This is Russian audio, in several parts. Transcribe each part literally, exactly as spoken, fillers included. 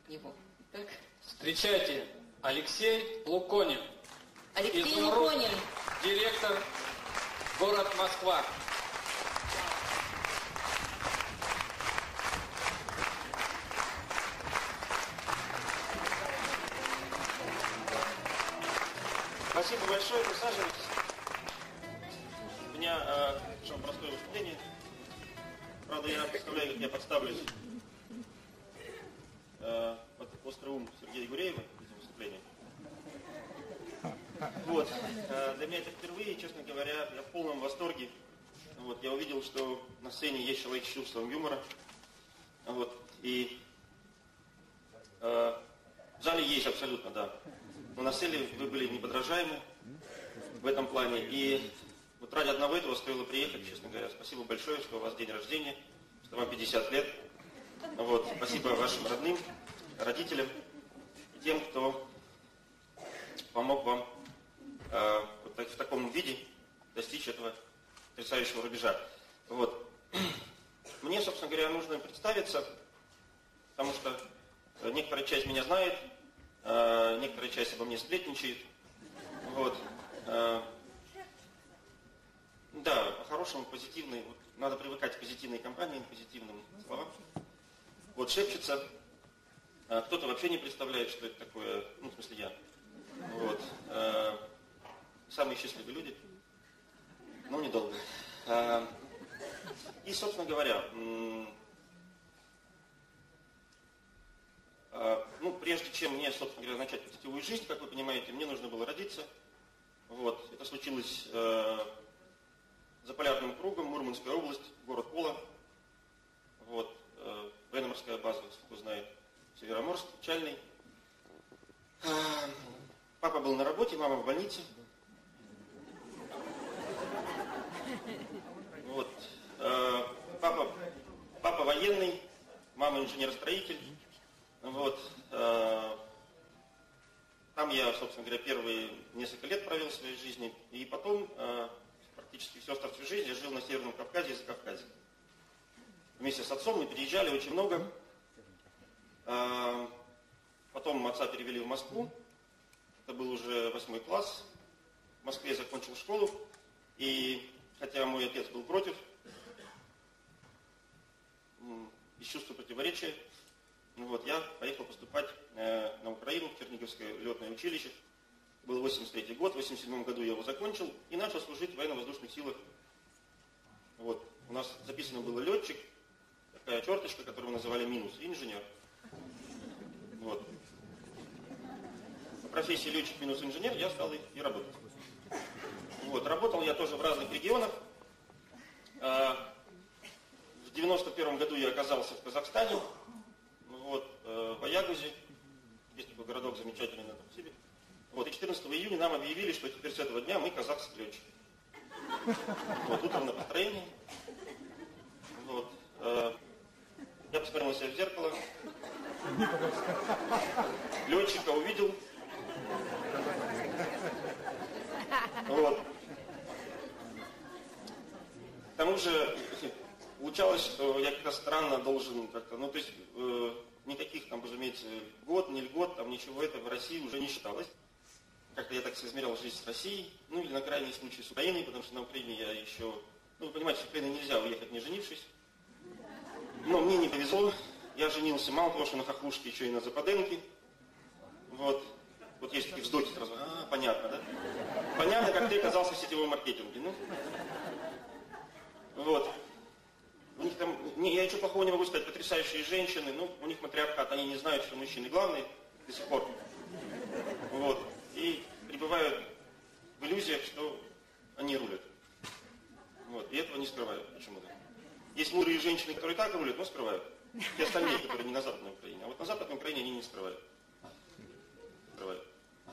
его. Так. Встречайте, Алексей Луконин. Алексей Изумруд, Луконин. Директор, город Москва. Спасибо большое, присаживайтесь. У меня э, очень простое выступление. Правда, я представляю, как я подставлюсь э, под острый ум Сергея Гуреева этим выступлением. Вот. Э, для меня это впервые, честно говоря, я в полном восторге. Вот. Я увидел, что на сцене есть человек с чувством юмора. Вот. И э, в зале есть абсолютно, да. Но на сцене вы были неподражаемы в этом плане. И вот ради одного этого стоило приехать, честно говоря. Спасибо большое, что у вас день рождения, что вам пятьдесят лет. Вот. Спасибо вашим родным, родителям и тем, кто помог вам э, вот так, в таком виде достичь этого потрясающего рубежа. Вот. Мне, собственно говоря, нужно представиться, потому что некоторая часть меня знает, э, некоторая часть обо мне сплетничает. Вот. Э, да, по-хорошему, позитивный. Вот, надо привыкать к позитивной компании, к позитивным словам. Вот, шепчется. Э, кто-то вообще не представляет, что это такое. Ну, в смысле, я. Вот. Э, самые счастливые люди. Ну, недолго. Э, и, собственно говоря, ну, прежде чем мне, собственно говоря, начать позитивную жизнь, как вы понимаете, мне нужно было родиться. Вот. Это случилось э, за полярным кругом, Мурманская область, город Кола. Вот. Э, военно-морская база, если кто знает, Североморск, Чальный. Э, папа был на работе, мама в больнице. Вот. Э, папа, папа военный, мама инженер-строитель. Вот. Э, там я, собственно говоря, первые несколько лет провел в своей жизни. И потом, э, практически всю оставшуюся жизнь, я жил на Северном Кавказе и Закавказье. Вместе с отцом мы переезжали очень много. Э, потом отца перевели в Москву. Это был уже восьмой класс. В Москве я закончил школу. И хотя мой отец был против, из чувства противоречия, вот, я поехал поступать э, на Украину, в Черниговское летное училище. Был восемьдесят третий год, в восемьдесят седьмом году я его закончил и начал служить в военно-воздушных силах. Вот. У нас записано было летчик, такая черточка, которую мы называли минус, и инженер. Вот. По профессии летчик минус инженер я стал и, и работать. Вот. Работал я тоже в разных регионах. В девяносто первом году я оказался в Казахстане, вот, в Аягузе, есть такой городок замечательный на Тавсибе. Вот, и четырнадцатого июня нам объявили, что теперь с этого дня мы казахские летчики. Вот, утром на построении. Вот, я посмотрел на себя в зеркало, летчика увидел. Вот. К тому же получалось, что я как-то странно должен как-то, ну то есть э, никаких там, разумеется, льгот, не льгот, там ничего этого в России уже не считалось. Как-то я так соизмерял жизнь с Россией, ну или на крайний случай с Украиной, потому что на Украине я еще, ну вы понимаете, с Украины нельзя уехать не женившись. Но мне не повезло, я женился мало того, что на хохлушке, еще и на Западенке. Вот. Вот есть такие вздохи сразу, а, понятно, да? Понятно, как ты оказался в сетевом маркетинге, ну. Вот. У них там, не, я ничего плохого не могу сказать, потрясающие женщины, ну, у них матриархат, они не знают, что мужчины главные до сих пор. Вот. И пребывают в иллюзиях, что они рулят. Вот. И этого не скрывают почему-то. Есть мудрые женщины, которые так рулят, но скрывают. Те остальные, которые не на Западной Украине. А вот на Западной Украине они не скрывают. Скрывают.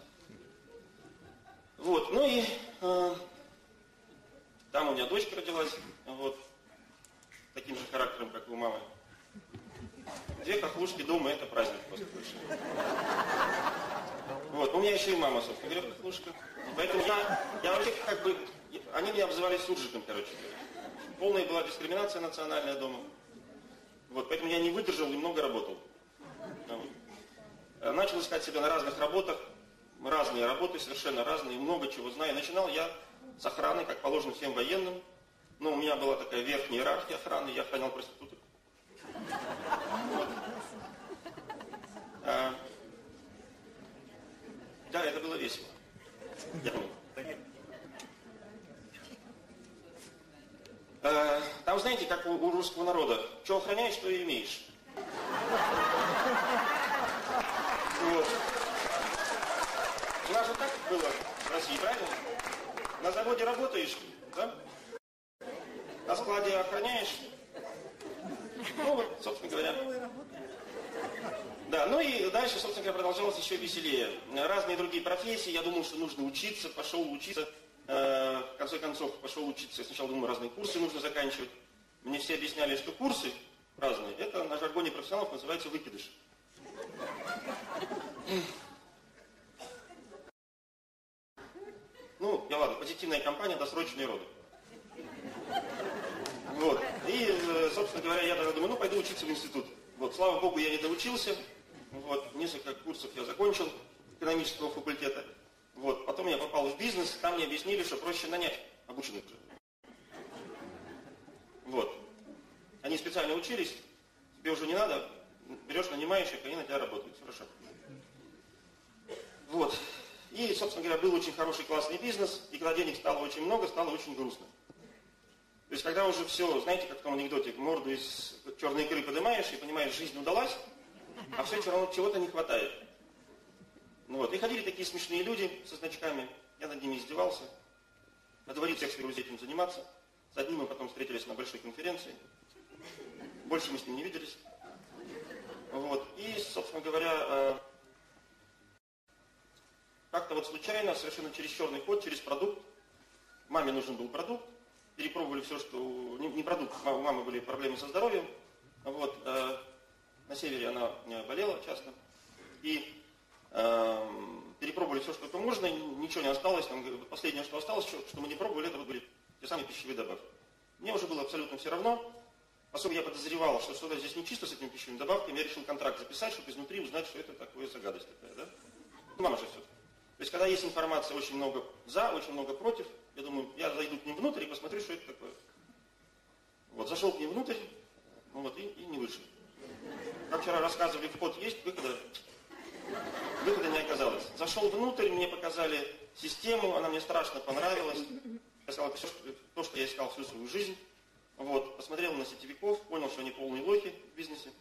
Вот. Ну и э, там у меня дочка родилась. Вот. Таким же характером, как и у мамы. Две хохлушки дома — это праздник просто большой. Вот. У меня еще и мама, собственно говоря, хохлушка. Поэтому я, я вообще как бы... Они меня обзывали суржиком, короче говоря. Полная была дискриминация национальная дома. Вот. Поэтому я не выдержал и много работал. Вот. Начал искать себя на разных работах, разные работы, совершенно разные, много чего знаю. Начинал я с охраны, как положено всем военным. Но у меня была такая верхняя иерархия охраны, я охранял проституток. Вот. А, да, это было весело. Я помню. А, там, знаете, как у, у русского народа, что охраняешь, что и имеешь. Вот. У нас же так было в России, правильно? На заводе работаешь, да? На складе охраняешь. Ну вот, собственно говоря. Да, ну и дальше, собственно говоря, продолжалось еще веселее. Разные другие профессии. Я думал, что нужно учиться, пошел учиться. Э, в конце концов, пошел учиться. Я сначала думал, разные курсы нужно заканчивать. Мне все объясняли, что курсы разные, это на жаргоне профессионалов называется выкидыш. Ну, я ладно, позитивная компания, досрочные роды. Вот. И, собственно говоря, я тогда думаю, ну, пойду учиться в институт. Вот, слава богу, я не доучился. Вот, несколько курсов я закончил экономического факультета. Вот, потом я попал в бизнес, там мне объяснили, что проще нанять обученных. Вот. Они специально учились, тебе уже не надо, берешь, нанимаешь их, они на тебя работают. Хорошо. Вот. И, собственно говоря, был очень хороший, классный бизнес, и когда денег стало очень много, стало очень грустно. То есть, когда уже все, знаете, как в том анекдоте, морду из черной икры поднимаешь и понимаешь, жизнь удалась, а все равно чего-то не хватает. Ну вот. И ходили такие смешные люди со значками, я над ними издевался, отговорил всех своих друзей этим заниматься. С одним мы потом встретились на большой конференции, больше мы с ним не виделись. Вот. И, собственно говоря, как-то вот случайно, совершенно через черный ход, через продукт, маме нужен был продукт, перепробовали все, что... Не, не продукт, у мамы были проблемы со здоровьем. Вот, э, на севере она болела часто. И э, перепробовали все, что только можно, ничего не осталось. Там, последнее, что осталось, что, что мы не пробовали, это вот были те самые пищевые добавки. Мне уже было абсолютно все равно. Особенно я подозревал, что что-то здесь не чисто с этими пищевыми добавками. Я решил контракт записать, чтобы изнутри узнать, что это такое за гадость такая, да? Ну, мама же все. То есть, когда есть информация очень много за, очень много против, я думаю, я зайду к ним внутрь и посмотрю, что это такое. Вот, зашел к ним внутрь, ну вот, и, и не вышел. Как вчера рассказывали, вход есть, выхода, выхода не оказалось. Зашел внутрь, мне показали систему, она мне страшно понравилась. Я сказал, это то, что я искал всю свою жизнь. Вот, посмотрел на сетевиков, понял, что они полные лохи в бизнесе.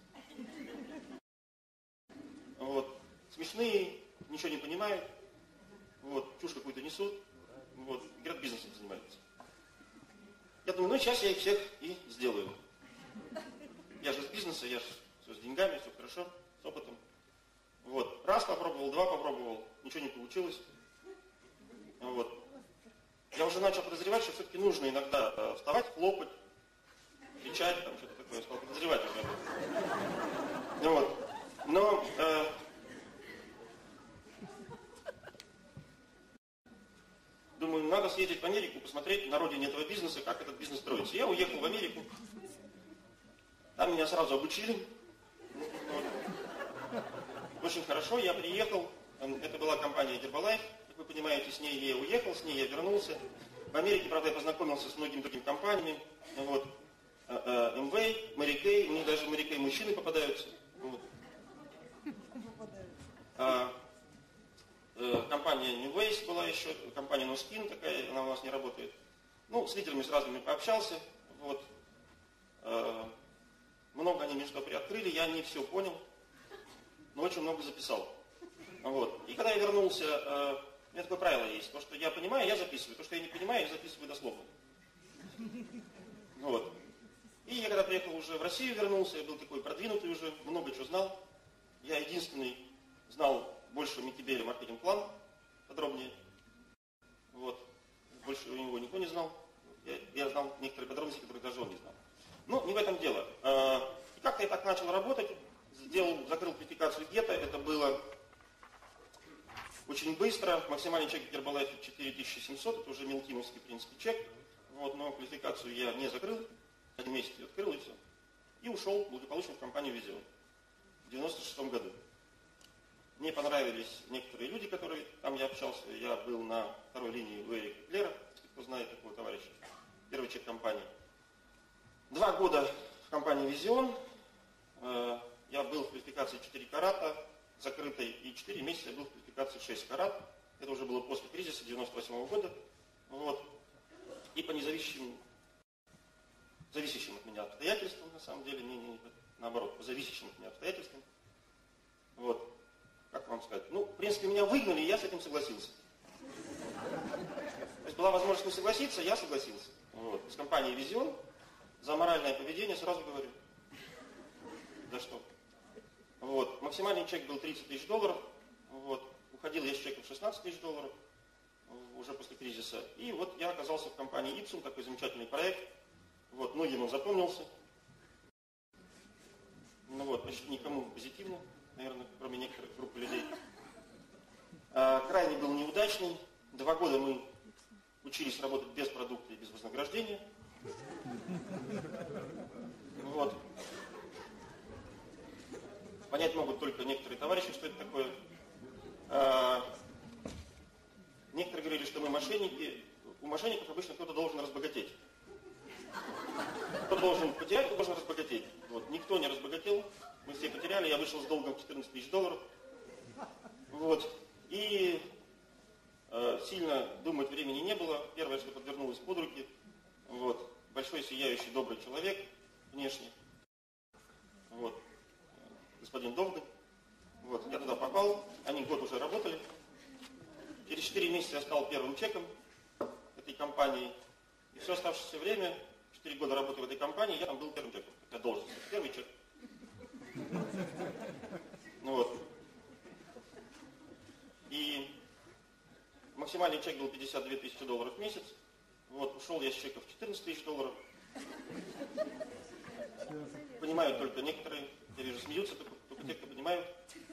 Вот, смешные, ничего не понимают. Вот, чушь какую-то несут. Вот, говорят, бизнесом занимаются. Я думаю, ну сейчас я их всех и сделаю. Я же с бизнеса, я же все с деньгами, все хорошо, с опытом. Вот, раз попробовал, два попробовал, ничего не получилось. Вот. Я уже начал подозревать, что все-таки нужно иногда э, вставать, хлопать, кричать, там что-то такое, я стал подозревать уже. Ну, вот. Но э, думаю, надо съездить в Америку, посмотреть на родине этого бизнеса, как этот бизнес строится. Я уехал в Америку, там меня сразу обучили. Вот. Очень хорошо, я приехал, это была компания Herbalife, как вы понимаете, с ней я уехал, с ней я вернулся. В Америке, правда, я познакомился с многими другими компаниями, вот, эм вей, Mary Kay, мне даже Mary Kay мужчины попадаются. Вот. А, э, компания New Ways была еще, компания No Skin такая, она у нас не работает. Ну, с лидерами с разными пообщался, вот. Э, много они мне что приоткрыли, я не все понял, но очень много записал. Вот. И когда я вернулся, э, у меня такое правило есть, то, что я понимаю, я записываю, то, что я не понимаю, я записываю дословно. Вот. И я когда приехал уже в Россию, вернулся, я был такой продвинутый уже, много чего знал. Я единственный знал больше Микибеля маркетинг-план, подробнее. Вот. Больше у него никто не знал. Я, я знал некоторые подробности, которые даже он не знал. Но не в этом дело. И как-то я так начал работать, сделал, закрыл квалификацию гетто, это было очень быстро. Максимальный чек в Herbalife четыре тысячи семьсот, это уже мелкиновский, в принципе, чек. Вот, но квалификацию я не закрыл. Один месяц я открыл и все. И ушел благополучно в компанию Визион в девяносто шестом году. мне понравились некоторые люди, которые там я общался. Я был на второй линии у Эрика Клера, кто знает такого товарища, первый человек компании. Два года в компании «Визион». Я был в квалификации четыре карата, закрытой, и четыре месяца я был в квалификации шесть карат. Это уже было после кризиса девяносто восьмого года. Вот. И по независимым, зависящим от меня обстоятельствам, на самом деле, не, не, наоборот, по зависящим от меня обстоятельствам. Вот. Как вам сказать? Ну, в принципе, меня выгнали, и я с этим согласился. То есть была возможность не согласиться, я согласился. Вот. С компанией «Визион» за моральное поведение сразу говорю. За что? Вот. Максимальный чек был тридцать тысяч долларов. Вот. Уходил я с чеком шестнадцать тысяч долларов уже после кризиса. И вот я оказался в компании Ipsum, такой замечательный проект. Вот. Многим он запомнился. Ну вот, почти никому позитивно, наверное, кроме некоторых групп людей. А, крайне был неудачный. Два года мы учились работать без продукта и без вознаграждения. Вот. Понять могут только некоторые товарищи, что это такое. А, некоторые говорили, что мы мошенники. У мошенников обычно кто-то должен разбогатеть. Кто должен потерять, кто должен разбогатеть. Вот. Никто не разбогател. Мы все потеряли. Я вышел с долгом четырнадцать тысяч долларов. Вот. И э, сильно думать времени не было. Первое, что подвернулось под руки. Вот. Большой, сияющий, добрый человек внешне. Вот. Господин Довгань. Вот. Я туда попал. Они год уже работали. Через четыре месяца я стал первым чеком этой компании. И все оставшееся время, четыре года работы в этой компании, я там был первым чеком. Я должен быть первый чек. Ну вот. И максимальный чек был пятьдесят две тысячи долларов в месяц. Вот. Ушел я с чеков четырнадцать тысяч долларов. Понимают только некоторые. Я вижу, смеются, только, только те, кто понимают.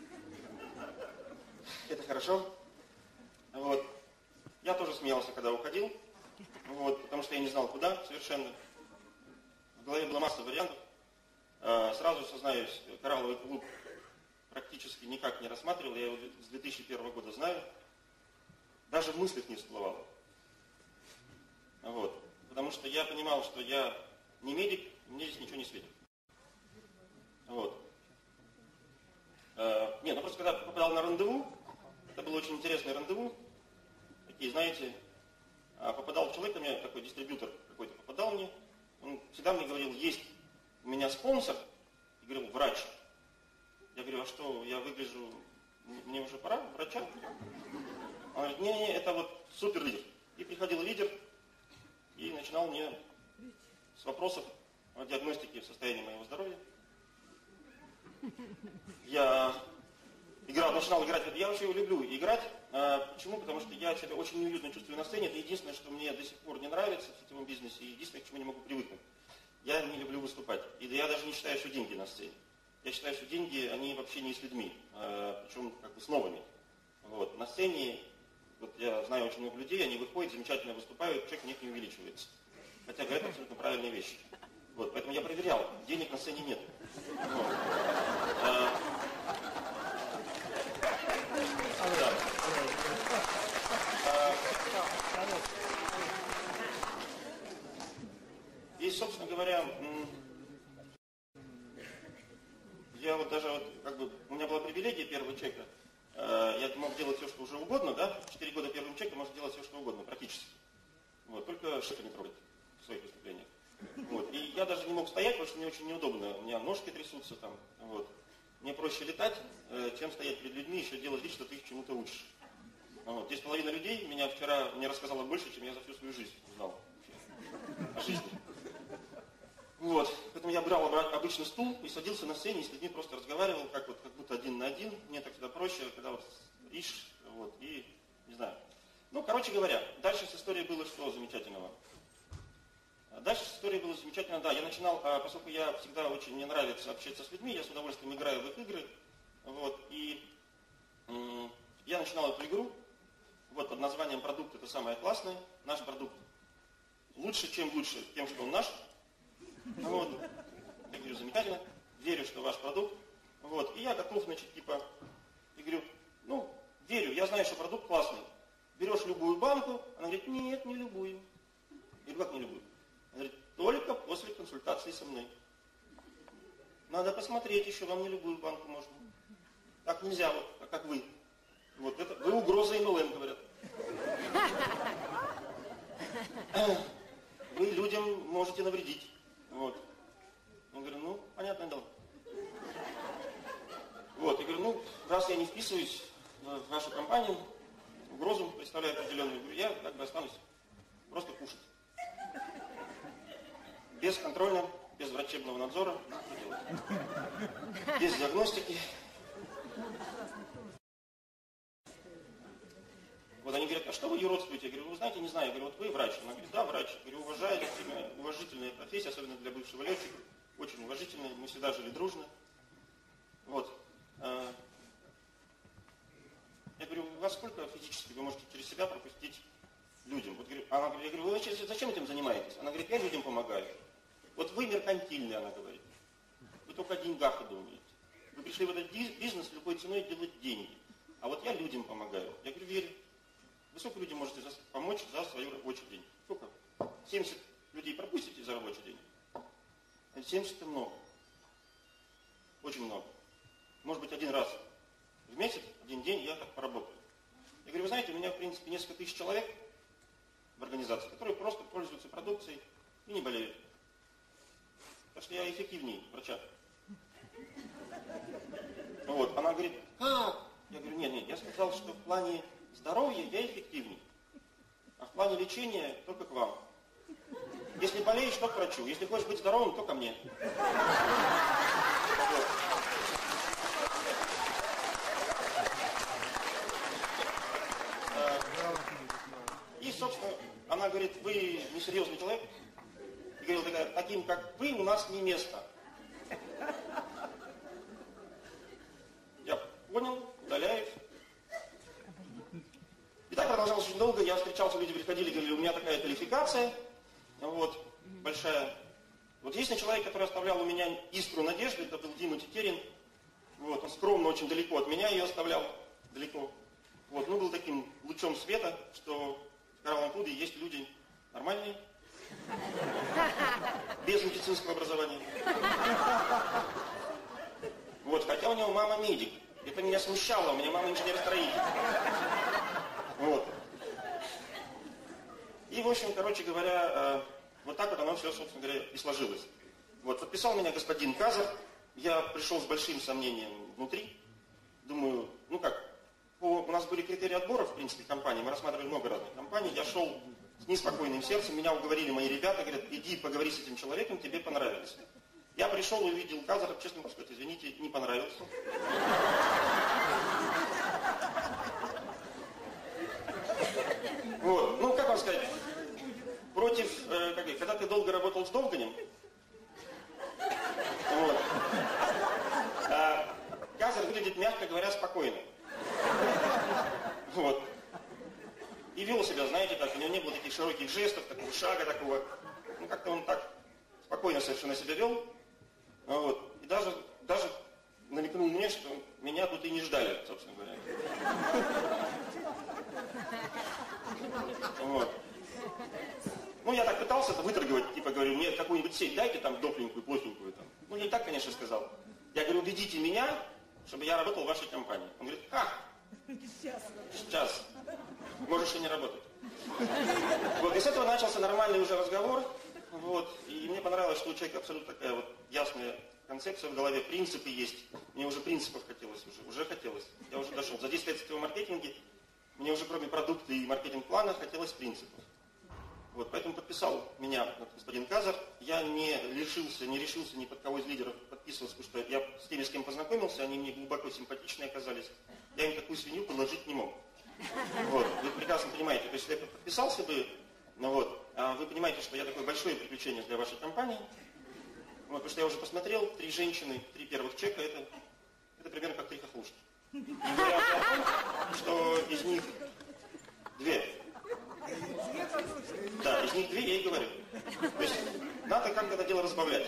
Это хорошо. Вот. Я тоже смеялся, когда уходил. Вот, потому что я не знал, куда совершенно. В голове была масса вариантов. А, сразу сознаюсь, коралловый клуб практически никак не рассматривал. Я его с две тысячи первого года знаю. Даже в мыслях не всплывало. Вот. Потому что я понимал, что я не медик, мне здесь ничего не светит. Вот. А, нет, ну просто когда попадал на рандеву, это было очень интересное рандеву. Такие, знаете, попадал человек, ко мне такой дистрибьютор какой-то попадал мне. Он всегда мне говорил, есть у меня спонсор. И говорил, врач. Я говорю, а что, я выгляжу, мне уже пора, врача? Он говорит, не-не, это вот супер лидер. И приходил лидер и начинал мне с вопросов о диагностике состояния моего здоровья. Я играл, начинал играть. Я вообще его люблю играть. А, почему? Потому что я себя очень неуютно чувствую на сцене. Это единственное, что мне до сих пор не нравится в сетевом бизнесе. И единственное, к чему не могу привыкнуть. Я не люблю выступать. И я даже не считаю, что деньги на сцене. Я считаю, что деньги, они вообще не с людьми. А, причем как бы с новыми. Вот. На сцене, вот я знаю очень много людей, они выходят, замечательно выступают, чек у них не увеличивается. Хотя говорят абсолютно правильные вещи. Вот. Поэтому я проверял, денег на сцене нет. Вот. А, да. И, собственно говоря, я вот даже, вот, как бы, у меня была привилегия первого чека. Я мог делать все, что уже угодно, да? Четыре года первым чеком можно делать все, что угодно, практически. Вот, только шефа не трогать в своих выступлениях. Вот. И я даже не мог стоять, потому что мне очень неудобно. У меня ножки трясутся там. Вот. Мне проще летать, чем стоять перед людьми и еще делать вид, что ты их чему-то учишь. Вот. Здесь половина людей меня вчера мне рассказала больше, чем я за всю свою жизнь узнал о жизни. Вот. Поэтому я брал обычный стул и садился на сцене и с людьми просто разговаривал, как, вот, как будто один на один. Мне так всегда проще, когда вот ишь, вот, и не знаю. Ну, короче говоря, дальше с историей было что замечательного? Дальше с историей было замечательно, да, я начинал, поскольку я всегда очень, мне нравится общаться с людьми, я с удовольствием играю в их игры, вот, и м- я начинал эту игру, вот, под названием «Продукт» это самое классное, наш продукт лучше, чем лучше, тем, что он наш, вот, я говорю, замечательно, верю, что ваш продукт, вот, и я готов, значит, типа, я говорю, посмотреть еще, вам не любую банку можно. Так нельзя, вот, а как вы. Вот это, вы угроза эм эл эм, говорят. Вы людям можете навредить. Вот. Я говорю, ну, понятное дело. Вот, я говорю, ну, раз я не вписываюсь в вашу компанию, угрозу представляю определенную, говорю, я как бы останусь просто кушать. Без контроля, без врачебного надзора, без диагностики. Вот они говорят, а что вы юродствуете? Я говорю, вы знаете, не знаю. Я говорю, вот вы врач. Она говорит, да, врач. Я говорю, уважаю, уважительная профессия, особенно для бывшего летчика. Очень уважительная, мы всегда жили дружно. Вот. Я говорю, у вас сколько физически вы можете через себя пропустить людям? Вот, она говорит, я говорю, вы вообще зачем этим занимаетесь? Она говорит, я людям помогаю. Вот вы меркантильные, она говорит. Вы только о деньгах и думаете. Вы пришли в этот бизнес любой ценой делать деньги. А вот я людям помогаю. Я говорю, верю. Вы сколько людям можете помочь за свою рабочий день? Сколько? семьдесят людей пропустите за рабочий день? семьдесят это много. Очень много. Может быть, один раз в месяц, один день я так поработаю. Я говорю, вы знаете, у меня, в принципе, несколько тысяч человек в организации, которые просто пользуются продукцией и не болеют. Так что я эффективнее врача. Вот. Она говорит, как? Я говорю, нет, нет, я сказал, что в плане здоровья я эффективней. А в плане лечения только к вам. Если болеешь, то к врачу. Если хочешь быть здоровым, то ко мне. Вот. И, собственно, она говорит, вы несерьезный человек. И говорила такая, таким, как вы, у нас не место. Я понял, удаляюсь. И так продолжалось очень долго. Я встречался, люди приходили, говорили, у меня такая квалификация, вот, большая. Вот единственный человек, который оставлял у меня искру надежды, это был Дима Тетерин. Вот, он скромно очень далеко от меня ее оставлял, далеко. Вот, ну, был таким лучом света, что в коралловом клубе есть люди нормальные, без медицинского образования. Вот, хотя у него мама медик. Это меня смущало, у меня мама инженер-строитель. Вот. И, в общем, короче говоря, вот так вот оно все, собственно говоря, и сложилось. Вот, подписал меня господин Казар. Я пришел с большим сомнением внутри. Думаю, ну как, по, у нас были критерии отбора, в принципе, компании. Мы рассматривали много разных компаний. Я шел с неспокойным сердцем. Меня уговорили мои ребята. Говорят, иди поговори с этим человеком, тебе понравится. Я пришел и увидел Казара. Честно могу сказать, извините, не понравился. Вот. Ну, как вам сказать, против, э, как, когда ты долго работал с Довганем, вот, а Казар выглядит, мягко говоря, спокойно. Вот. И вел себя, знаете, так, у него не было таких широких жестов, такого шага такого. Ну, как-то он так спокойно совершенно себя вел. Вот. И даже, даже намекнул мне, что меня тут и не ждали, собственно говоря. Вот. Ну, я так пытался это выторговать, типа, говорю, мне какую-нибудь сеть дайте там дохленькую, плохенькую там. Ну, не так, конечно, сказал. Я говорю, убедите меня, чтобы я работал в вашей компании. Он говорит, как? Сейчас. Сейчас. Можешь и не работать. Вот, и с этого начался нормальный уже разговор. Вот, и мне понравилось, что у человека абсолютно такая вот ясная концепция в голове, принципы есть. Мне уже принципов хотелось, уже, уже хотелось. Я уже дошел. За десять лет сетевого маркетинга мне уже кроме продукта и маркетинг-плана хотелось принципов. Вот, поэтому подписал меня господин Казар. Я не лишился, не решился ни под кого из лидеров подписываться, потому что я с теми, с кем познакомился, они мне глубоко симпатичные оказались. Я им такую свинью предложить не мог. Вот, вы прекрасно понимаете, то есть если я подписался бы, ну вот, а вы понимаете, что я такое большое приключение для вашей компании. Вот, потому что я уже посмотрел, три женщины, три первых чека, это, это примерно как три хохлушки. И говоря о том, что из них две. Да, из них две я и говорю. То есть надо как-то это дело разбавлять.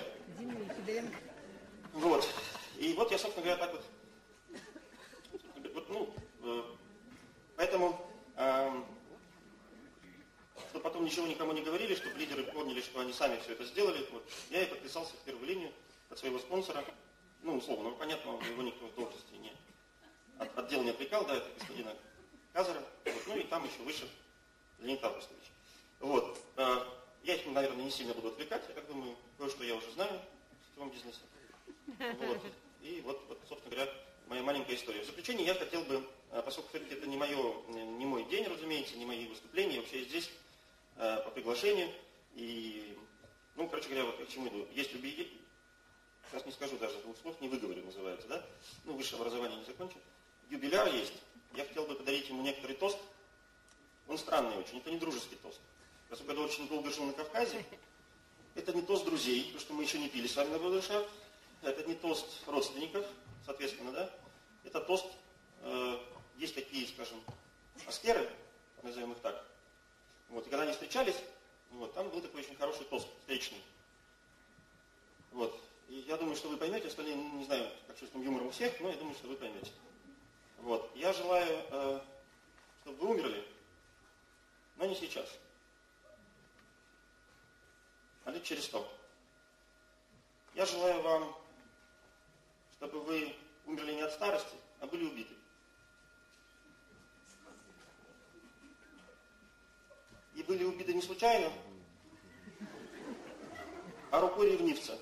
Вот. И вот я, собственно говоря, так вот. вот ну, э, поэтому, э, чтобы потом ничего никому не говорили, чтобы лидеры поняли, что они сами все это сделали, вот, я и подписался в первую линию от своего спонсора. ну, условно, ну, понятно, его никто в должности не от, отдел не отвлекал, да, это господина Казара, вот, ну и там еще выше Леонид Августович. Вот. Э, я их, наверное, не сильно буду отвлекать, я как думаю, кое-что я уже знаю в сетевом бизнесе. Вот. И вот, вот, собственно говоря, моя маленькая история. В заключение я хотел бы, поскольку все-таки это не, мое, не мой день, разумеется, не мои выступления, вообще здесь э, по приглашению. И, ну, короче говоря, вот я к чему иду. Есть убедить, сейчас не скажу даже двух слов, не выговорю, называется, да? Ну, высшее образование не закончил. Юбиляр есть. Я хотел бы подарить ему некоторый тост. Он странный очень, это не дружеский тост. Поскольку я очень долго жил на Кавказе, это не тост друзей, потому что мы еще не пили с вами на БДШ. Это не тост родственников, соответственно, да? Это тост, э, есть такие, скажем, аскеры, назовем их так. Вот, и когда они встречались, вот, там был такой очень хороший тост, встречный. Вот. И я думаю, что вы поймете, остальные, не знаю, как чувством юмора у всех, но я думаю, что вы поймете. Вот. Я желаю, э, чтобы вы умерли, но не сейчас. А лет через сто. Я желаю вам, чтобы вы умерли не от старости, а были убиты. И были убиты не случайно, а рукой ревнивца.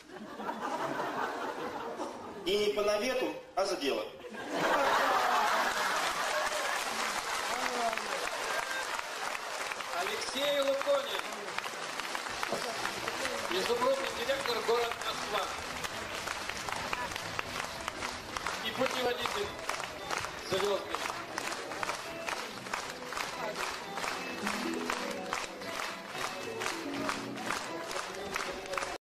И не по навету, а за дело. Алексей Луконин, изумрудный директор, город Москва. И путеводитель звездный.